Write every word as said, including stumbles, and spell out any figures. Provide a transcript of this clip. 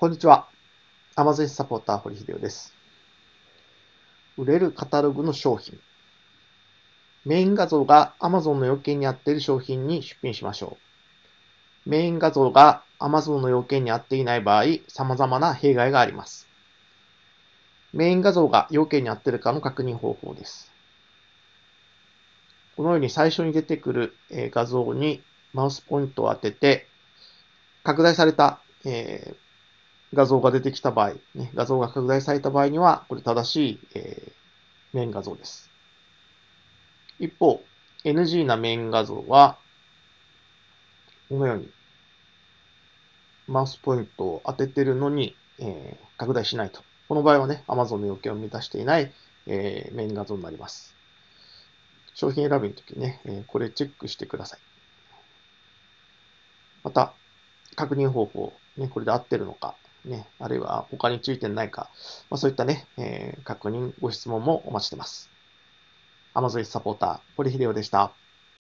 こんにちは。Amazon サポーター、堀秀夫です。売れるカタログの商品。メイン画像が Amazon の要件に合っている商品に出品しましょう。メイン画像が Amazon の要件に合っていない場合、様々な弊害があります。メイン画像が要件に合っているかの確認方法です。このように最初に出てくる画像にマウスポイントを当てて、拡大された、えー画像が出てきた場合、ね、画像が拡大された場合には、これ正しい、えー、メイン画像です。一方、エヌジー なメイン画像は、このように、マウスポイントを当ててるのに、えー、拡大しないと。この場合はね、Amazon の要件を満たしていない、えー、メイン画像になります。商品選びのときね、えー、これチェックしてください。また、確認方法、ね、これで合ってるのか、ね、あるいは他に注意点ないか、まあ、そういったね、えー、確認、ご質問もお待ちしてます。Amazon サポーター、堀秀夫でした。